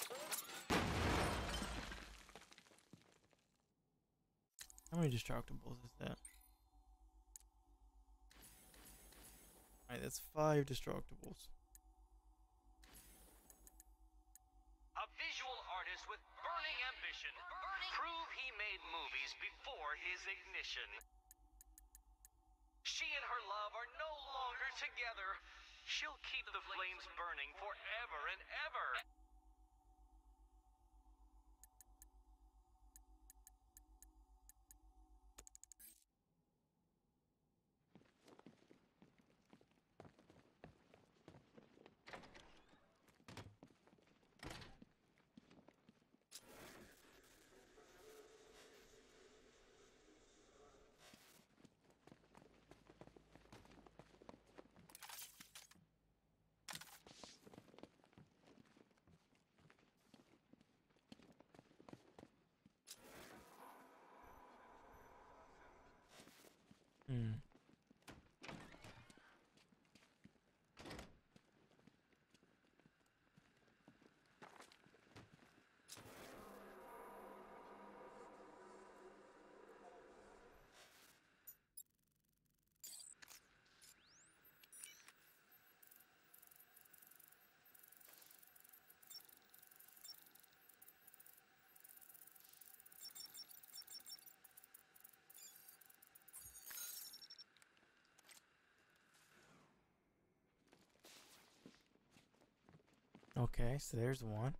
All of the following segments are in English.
How many destructibles is that? Alright, that's 5 destructibles. A visual artist with burning ambition. Prove he made movies before his ignition. She and her love are no longer together. She'll keep the flames burning forever and ever. Hmm. Okay, so there's one.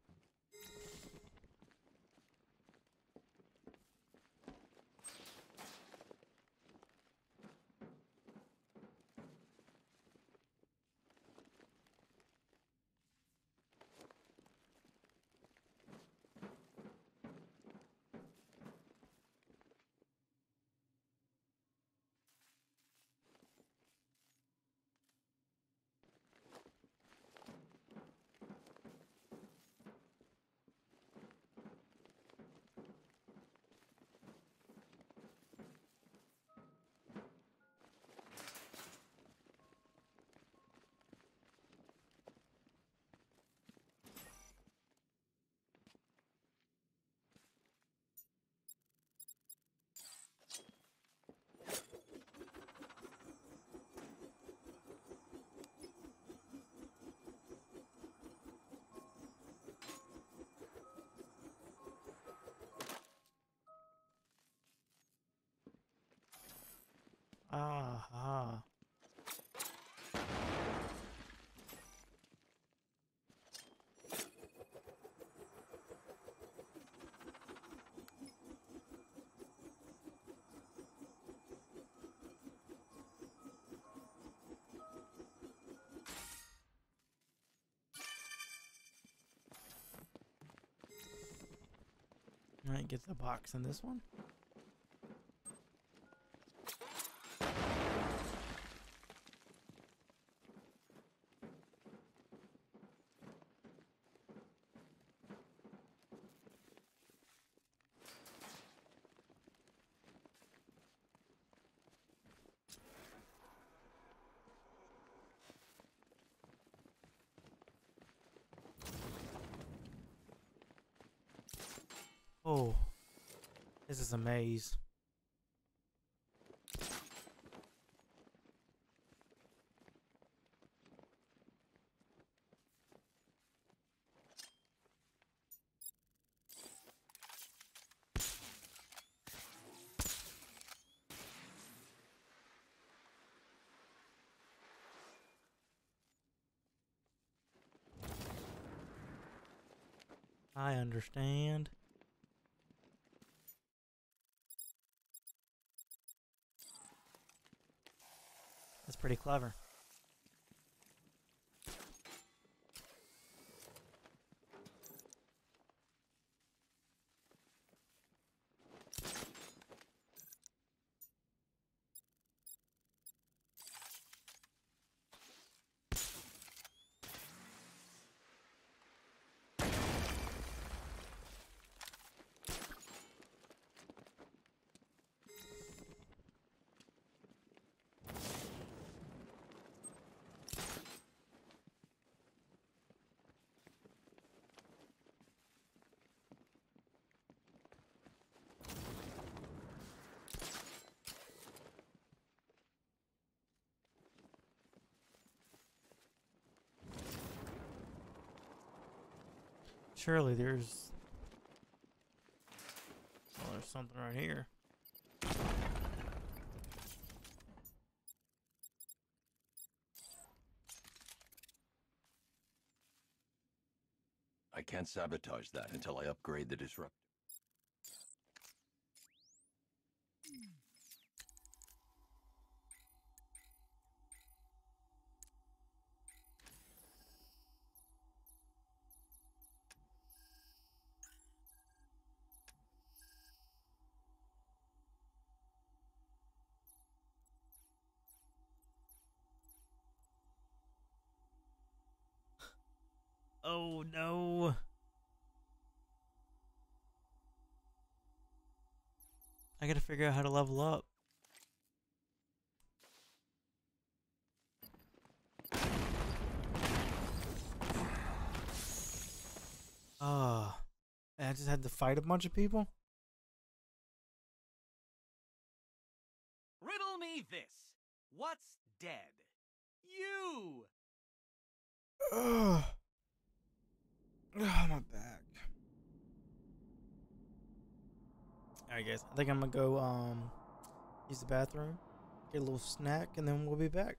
Aha. Might get the box in this one. Oh, this is a maze. I understand. That's pretty clever. surely there's... Well, there's something right here. I can't sabotage that until I upgrade the disruptor. Oh no. I gotta figure out how to level up. Ah, and I just had to fight a bunch of people? Riddle me this. What's dead? You! Ugh. Ugh, my back. Alright guys, I think I'm gonna go use the bathroom, get a little snack, and then we'll be back.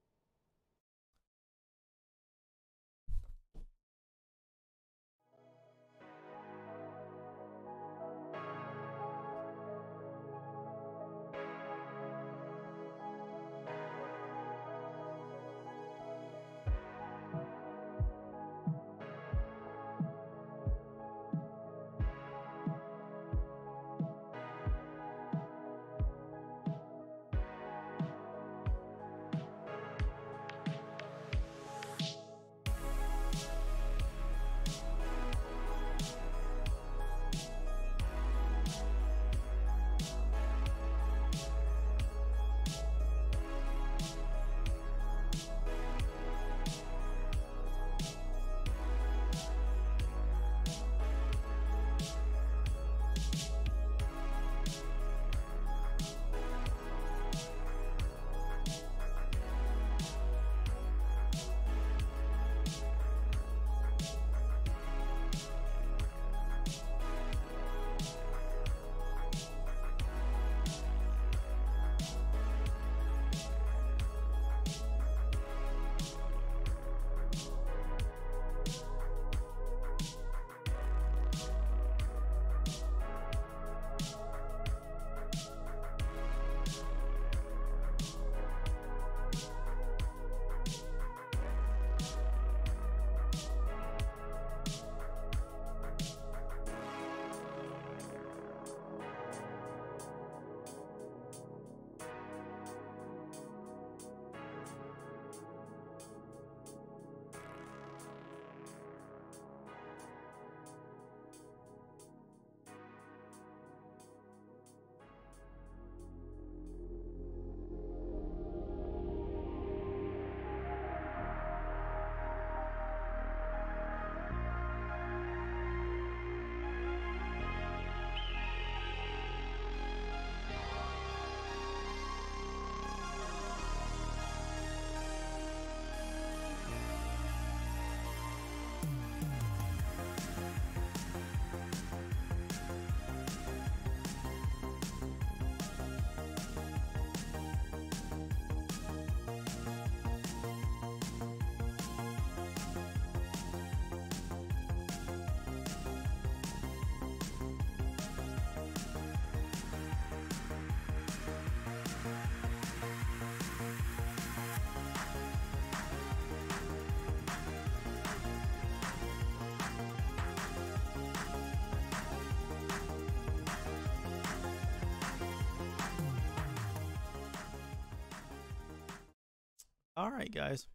Alright guys.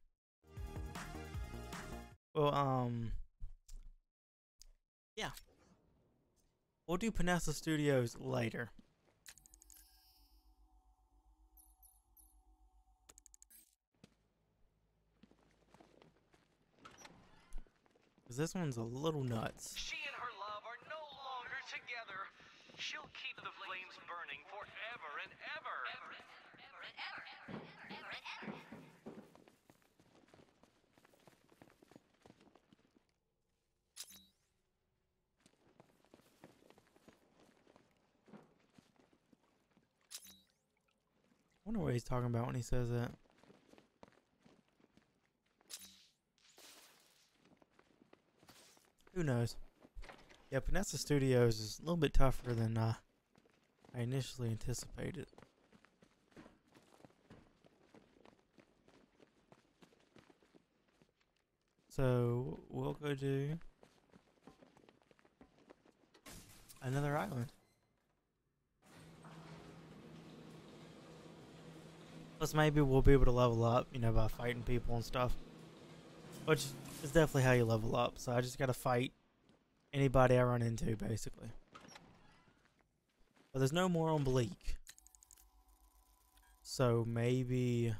Well, yeah. We'll do Panessa Studios later. Cause this one's a little nuts. She and her love are no longer together. She'll keep the flames burning forever and ever. wonder what he's talking about when he says that. Who knows? Yeah, Panessa Studios is a little bit tougher than I initially anticipated. So we'll go do another island. Plus maybe we'll be able to level up, you know, by fighting people and stuff. Which is definitely how you level up. So I just gotta fight anybody I run into, basically. But there's no more on Bleak. So maybe...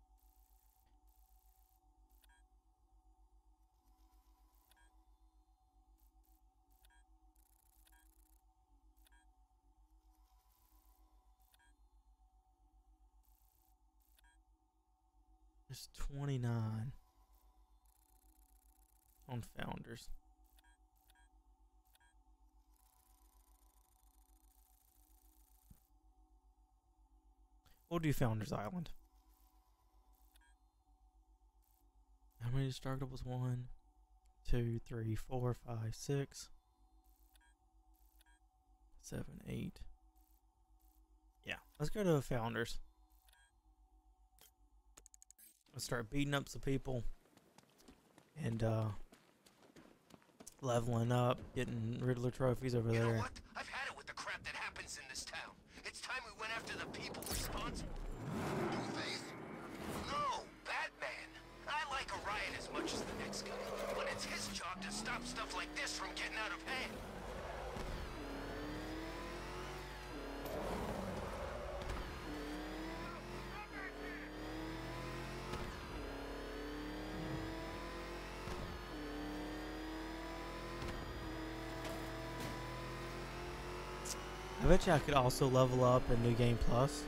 There's 29 on Founders. We'll do Founders Island. How many destructibles? 1, 2, 3, 4, 5, 6, 7, 8. Yeah, let's go to Founders. Let's start beating up some people and leveling up, getting Riddler trophies over there. You know what? I've had it with the crap that happens in this town. It's time we went after the people responsible. Two-Face? No, Batman. I like a riot as much as the next guy, but it's his job to stop stuff like this from getting out of hand. I bet you I could also level up in New Game Plus.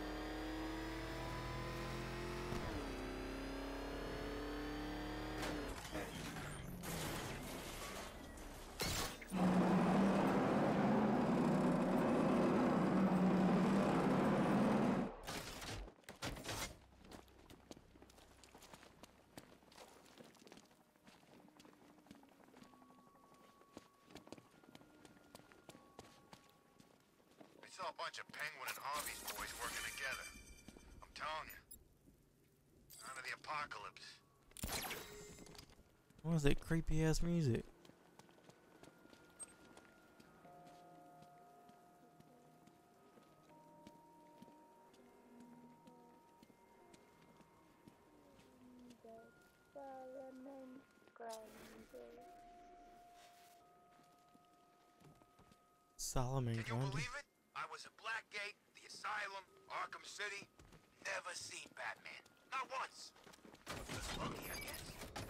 I saw a bunch of Penguin and Harvey's boys working together. I'm telling you. Out of the apocalypse. What was that creepy ass music? Solomon Can you Grundy. believe it? I was at Blackgate, the Asylum, Arkham City. Never seen Batman. Not once. Just lucky, I guess.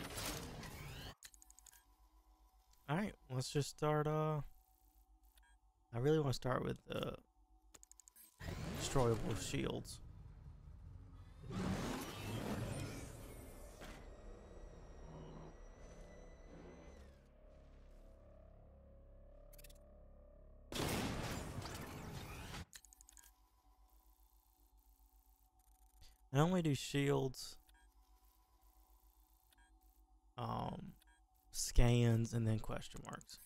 Alright, let's just start, I really want to start with, destroyable shields. I only do shields, scans, and then question marks.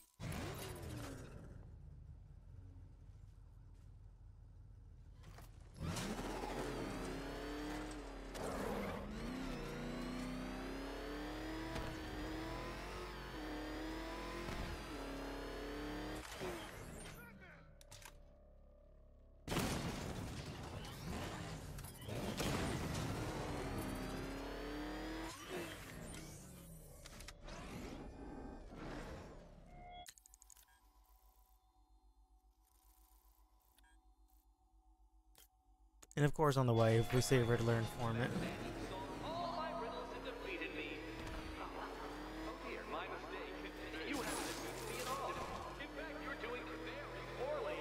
And of course, on the way, if we see a Riddler informant. All my riddles have defeated me. Oh dear, my mistake. You haven't defeated me at all. In fact, you're doing very poorly.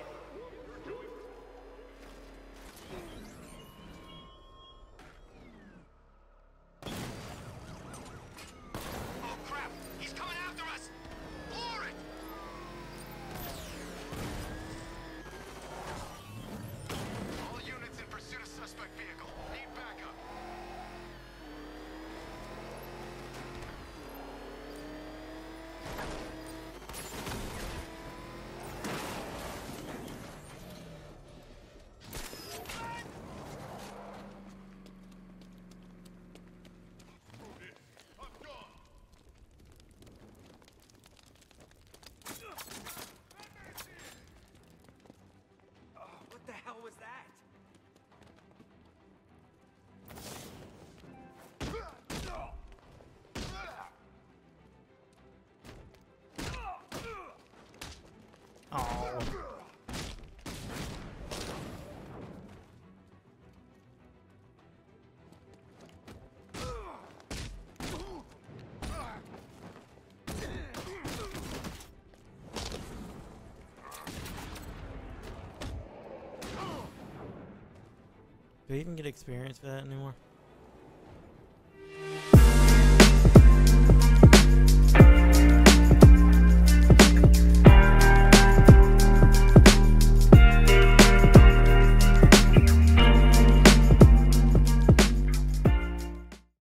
Oh, crap! He's coming after us! Floor it! All units in pursuit of suspect vehicle. Oh. Do you even get experience for that anymore?